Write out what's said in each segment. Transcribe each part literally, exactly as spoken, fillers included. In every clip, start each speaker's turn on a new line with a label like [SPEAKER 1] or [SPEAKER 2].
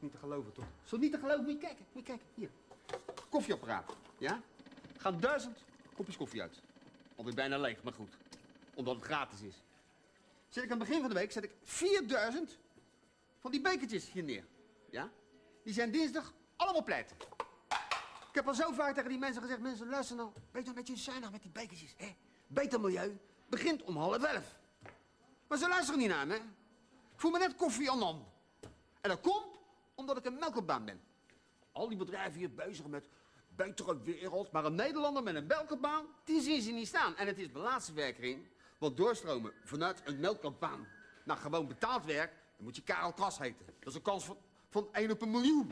[SPEAKER 1] niet te geloven, toch? Zo niet te geloven, moet je kijken. Moet je kijken, hier. Koffieapparaat, ja? Gaan duizend kopjes koffie uit. Alweer bijna leeg, maar goed. Omdat het gratis is. Zet ik aan het begin van de week, zet ik vierduizend van die bekertjes hier neer. Ja? Die zijn dinsdag allemaal pleiten. Ik heb al zo vaak tegen die mensen gezegd, mensen, luister nou. Wees nou een beetje zuinig met die bekertjes, hè? Beter milieu begint om half elf. Maar ze luisteren niet naar me, hè? Ik voel me net koffie aan nam. En dat komt omdat ik een melkbaan ben. Al die bedrijven hier bezig met betere wereld. Maar een Nederlander met een melkbaan, die zien ze niet staan. En het is de laatste werkring. Want doorstromen vanuit een melkbaan naar gewoon betaald werk, dan moet je Karel Kras heten. Dat is een kans van, van één op een miljoen.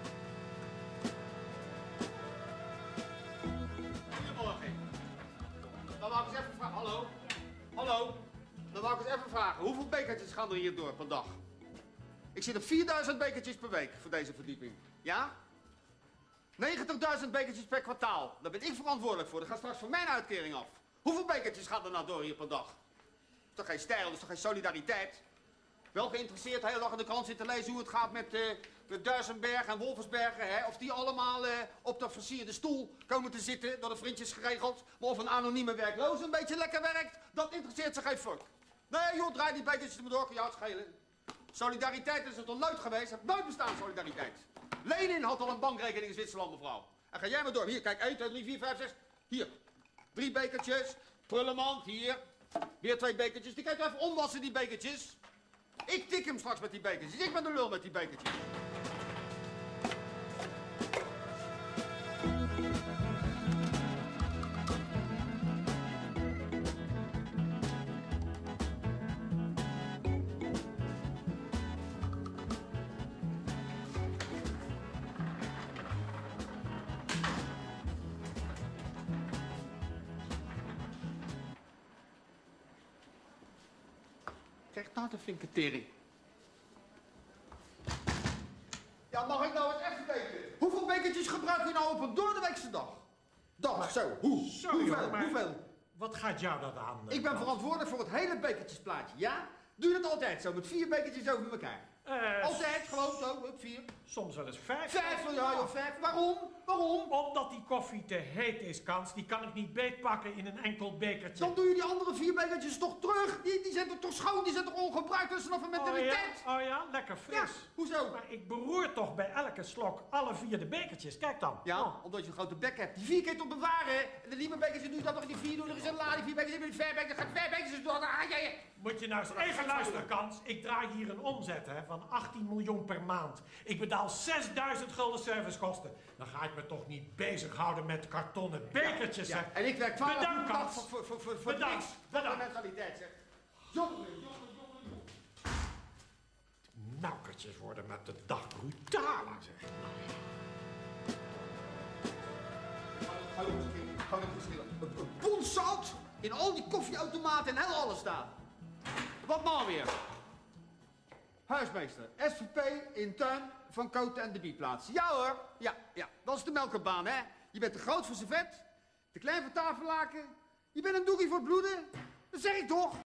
[SPEAKER 1] Goedemorgen. Dan wou ik eens even vragen. Hallo? Hallo? Dan wou ik eens even vragen. Hoeveel bekertjes gaan er hier door per dag? Ik zit op vierduizend bekertjes per week voor deze verdieping. Ja? negentigduizend bekertjes per kwartaal. Daar ben ik verantwoordelijk voor. Dat gaat straks van mijn uitkering af. Hoeveel bekertjes gaat er nou door hier per dag? Dat is toch geen stijl, dat is toch geen solidariteit? Wel geïnteresseerd de hele dag in de krant zitten lezen hoe het gaat met, uh, met Duisenberg en Wolfersbergen. Hè? Of die allemaal uh, op de versierde stoel komen te zitten, door de vriendjes geregeld. Maar of een anonieme werkloze een beetje lekker werkt, dat interesseert ze geen fuck. Nee joh, draai die bekertjes er maar door, kan jou het schelen. Solidariteit is er toch nooit geweest? Het heeft nooit bestaan, solidariteit. Lenin had al een bankrekening in Zwitserland, mevrouw. En ga jij maar door. Hier, kijk, één, twee, drie, vier, vijf, zes. Hier. Drie bekertjes. Prullenmand, hier. Weer twee bekertjes. Die kan je even omwassen, die bekertjes. Ik tik hem straks met die bekertjes. Ik ben de lul met die bekertjes. Krijg nou de flinke tering. Ja, mag ik nou eens even weten? Hoeveel bekertjes gebruik je nou op een doordeweekse dag? Dag, maar, zo. Hoe?
[SPEAKER 2] Sorry,
[SPEAKER 1] Hoeveel?
[SPEAKER 2] maar
[SPEAKER 1] Hoeveel?
[SPEAKER 2] Wat gaat jou dat aan?
[SPEAKER 1] Ik ben verantwoordelijk voor het hele bekertjesplaatje, ja? Doe je dat altijd zo, met vier bekertjes over elkaar?
[SPEAKER 2] Uh,
[SPEAKER 1] altijd, gewoon zo, hup, vier.
[SPEAKER 2] Soms wel eens vijf.
[SPEAKER 1] Vijf, ja, joh, vijf. Waarom? Waarom?
[SPEAKER 2] Omdat die koffie te heet is, Kans. Die kan ik niet beetpakken in een enkel bekertje.
[SPEAKER 1] Dan doe je die andere vier bekertjes toch terug? Die, die zijn toch schoon, die zijn toch ongebruikt, dat is nog een mentaliteit?
[SPEAKER 2] Oh ja? Oh ja, lekker fris.
[SPEAKER 1] Ja, hoezo?
[SPEAKER 2] Maar ik beroer toch bij elke slok alle vier de bekertjes. Kijk dan.
[SPEAKER 1] Ja,
[SPEAKER 2] oh.
[SPEAKER 1] omdat je een grote bek hebt. Die vier keer te bewaren. En de nieuwe bekertjes doe je dat nog in die vier, doe er eens een la. Die vier bekertjes, die vijf bekertjes, gaat vijf bekertjes door. Ah, ja, ja.
[SPEAKER 2] Moet je nou eens even luisteren, Kans. Ik draai hier een omzet hè, van achttien miljoen per maand. Ik betaal zesduizend gulden servicekosten. Dan ga ik me toch niet bezighouden met kartonnen bekertjes,
[SPEAKER 1] Ja,
[SPEAKER 2] zeg.
[SPEAKER 1] en ik werk twaalf uur
[SPEAKER 2] Bedankt,
[SPEAKER 1] per dag
[SPEAKER 2] Kans.
[SPEAKER 1] voor, voor, voor, voor
[SPEAKER 2] Bedankt.
[SPEAKER 1] niks. Wat een mentaliteit, zeg. Jongen, jongen, jongen, jongen.
[SPEAKER 2] Melkertjes worden met de dag brutaler, zeg.
[SPEAKER 1] Gewoon een verschil. Een pond zout in al die koffieautomaten en heel alles staan. Wat nou weer? Huismeester, S V P in tuin van Koten en de Bietplaats. Ja hoor, ja, ja, dat is de melkerbaan, hè. Je bent te groot voor servet, te klein voor tafellaken. Je bent een doekie voor het bloeden. Dat zeg ik toch?